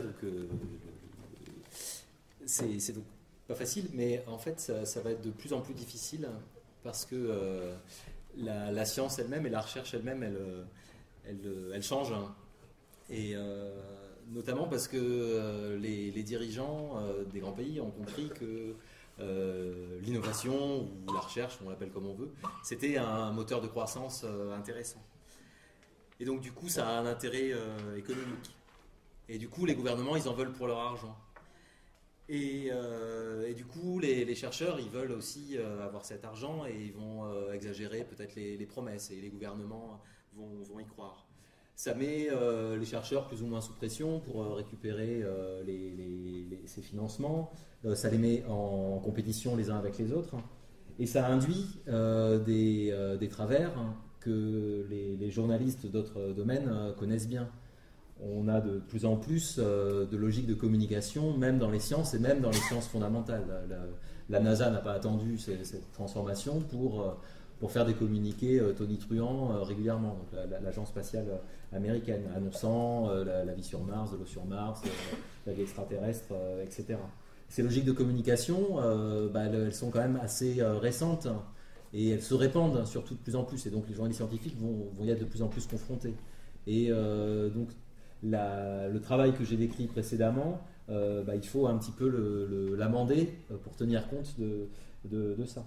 c'est donc pas facile, mais en fait, ça va être de plus en plus difficile parce que la science elle-même et la recherche elle-même, elle change. Et notamment parce que les dirigeants des grands pays ont compris que l'innovation ou la recherche, on l'appelle comme on veut, c'était un moteur de croissance intéressant. Et donc du coup, ça a un intérêt économique. Et du coup, les gouvernements, ils en veulent pour leur argent. Et du coup, les chercheurs, ils veulent aussi avoir cet argent et ils vont exagérer peut-être les promesses et les gouvernements vont y croire. Ça met les chercheurs plus ou moins sous pression pour récupérer ces financements. Ça les met en compétition les uns avec les autres. Et ça induit des travers que les journalistes d'autres domaines connaissent bien. On a de plus en plus de logique de communication, même dans les sciences et même dans les sciences fondamentales. La NASA n'a pas attendu cette transformation pour faire des communiqués tonitruants régulièrement. Donc l'agence spatiale américaine annonçant la vie sur Mars, de l'eau sur Mars, la vie extraterrestre, etc. Ces logiques de communication, elles sont quand même assez récentes et elles se répandent surtout de plus en plus. Et donc les journalistes scientifiques vont y être de plus en plus confrontés. Et donc le travail que j'ai décrit précédemment, il faut un petit peu l'amender pour tenir compte de ça.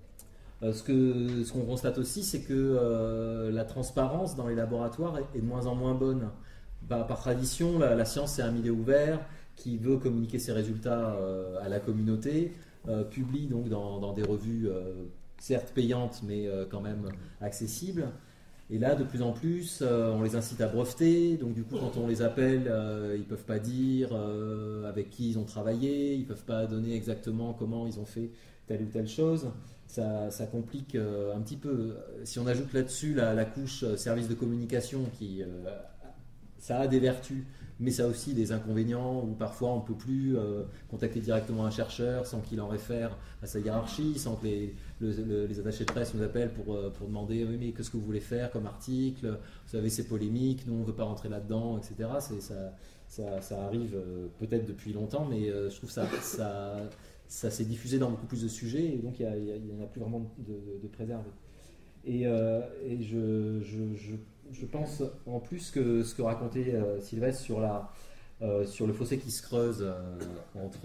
Ce qu'on constate aussi, c'est que la transparence dans les laboratoires est de moins en moins bonne. Par tradition, la science, c'est un milieu ouvert qui veut communiquer ses résultats à la communauté, publie donc dans des revues certes payantes, mais quand même accessibles. Et là, de plus en plus, on les incite à breveter. Donc du coup, quand on les appelle, ils ne peuvent pas dire avec qui ils ont travaillé, ils ne peuvent pas donner exactement comment ils ont fait telle ou telle chose. Ça complique un petit peu. Si on ajoute là-dessus la couche service de communication, ça a des vertus, mais ça a aussi des inconvénients où parfois on ne peut plus contacter directement un chercheur sans qu'il en réfère à sa hiérarchie, sans que les attachés de presse nous appellent pour demander oui, mais qu'est-ce que vous voulez faire comme article, vous savez c'est polémique, nous on ne veut pas rentrer là-dedans, etc. Ça arrive peut-être depuis longtemps, mais je trouve ça s'est diffusé dans beaucoup plus de sujets et donc il n'y en a plus vraiment de préservé. Et je pense en plus que ce que racontait Sylvestre sur le fossé qui se creuse entre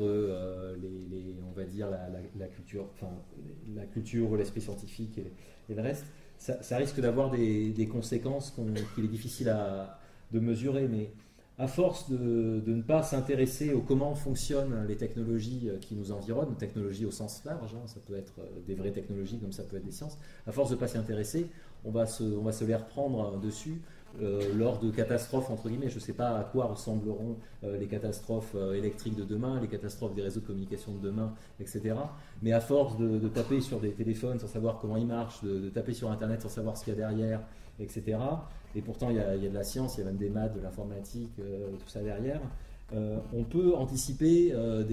on va dire la culture, l'esprit scientifique et le reste, ça risque d'avoir des conséquences qu'il est difficile de mesurer, mais à force de ne pas s'intéresser au comment fonctionnent les technologies qui nous environnent, technologies au sens large, ça peut être des vraies technologies comme ça peut être des sciences, à force de ne pas s'y intéresser, on va se les reprendre dessus lors de catastrophes, entre guillemets. Je ne sais pas à quoi ressembleront les catastrophes électriques de demain, les catastrophes des réseaux de communication de demain, etc. Mais à force de taper sur des téléphones sans savoir comment ils marchent, de taper sur Internet sans savoir ce qu'il y a derrière, etc. Et pourtant, il y a de la science, il y a même des maths, de l'informatique, tout ça derrière. On peut anticiper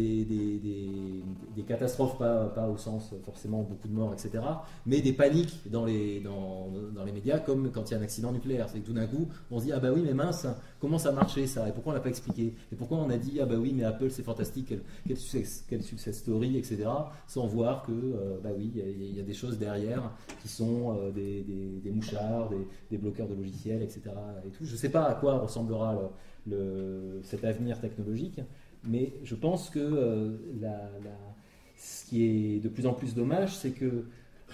des catastrophes, pas au sens forcément beaucoup de morts, etc., mais des paniques dans les médias, comme quand il y a un accident nucléaire. C'est que tout d'un coup, on se dit « Ah bah oui, mais mince, comment ça marchait ça ? Et pourquoi on ne l'a pas expliqué ? Et pourquoi on a dit « Ah bah oui, mais Apple, c'est fantastique, quelle success story, etc. » sans voir que, bah oui, il y a des choses derrière qui sont des mouchards, des bloqueurs de logiciels, etc. Et tout. Je ne sais pas à quoi ressemblera cet avenir technologique, mais je pense que ce qui est de plus en plus dommage, c'est que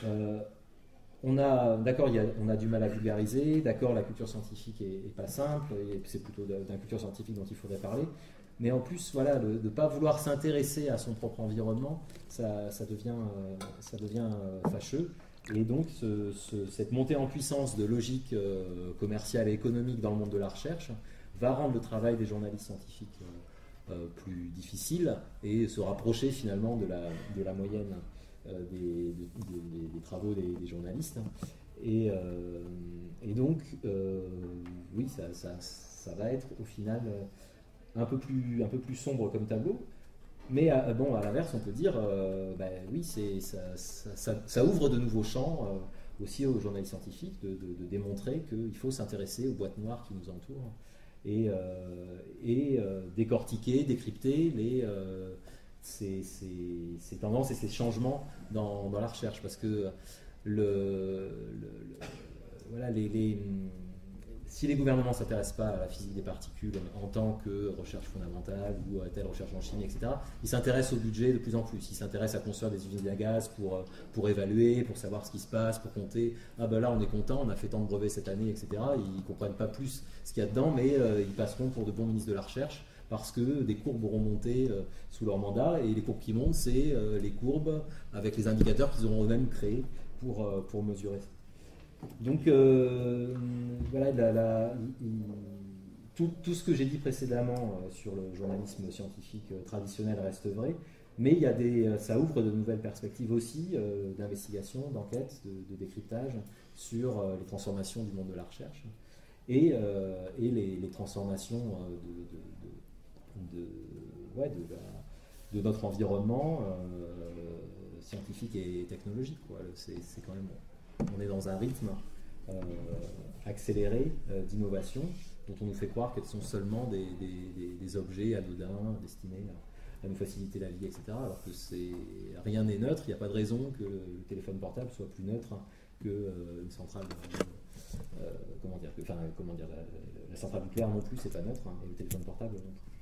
on a du mal à vulgariser, d'accord, la culture scientifique est pas simple, et c'est plutôt d'une culture scientifique dont il faudrait parler, mais en plus, voilà, de ne pas vouloir s'intéresser à son propre environnement, ça devient fâcheux. Et donc, cette montée en puissance de logique commerciale et économique dans le monde de la recherche va rendre le travail des journalistes scientifiques plus difficile et se rapprocher finalement de la moyenne des travaux des journalistes. Et donc, oui, ça va être au final un peu plus sombre comme tableau. Mais à l'inverse, on peut dire, oui, ça ouvre de nouveaux champs aussi aux journalistes scientifiques de démontrer qu'il faut s'intéresser aux boîtes noires qui nous entourent et décortiquer, décrypter ces tendances et ces changements dans la recherche. Parce que si les gouvernements ne s'intéressent pas à la physique des particules en tant que recherche fondamentale ou à telle recherche en chimie, etc., ils s'intéressent au budget de plus en plus. Ils s'intéressent à construire des usines à gaz pour évaluer, pour savoir ce qui se passe, pour compter. Ah ben là, on est content, on a fait tant de brevets cette année, etc. Ils ne comprennent pas plus ce qu'il y a dedans, mais ils passeront pour de bons ministres de la recherche parce que des courbes auront monté sous leur mandat. Et les courbes qui montent, c'est les courbes avec les indicateurs qu'ils auront eux-mêmes créés pour mesurer ça. Donc voilà, tout ce que j'ai dit précédemment sur le journalisme scientifique traditionnel reste vrai, Mais ça ouvre de nouvelles perspectives aussi d'investigation, d'enquête, de décryptage sur les transformations du monde de la recherche et les transformations de notre environnement scientifique et technologique, quoi. C'est quand même, on est dans un rythme accéléré d'innovation dont on nous fait croire qu'elles sont seulement des objets anodins destinés à nous faciliter la vie, etc. Alors que rien n'est neutre, il n'y a pas de raison que le téléphone portable soit plus neutre qu'une centrale. La centrale nucléaire non plus, c'est pas neutre, et le téléphone portable non plus.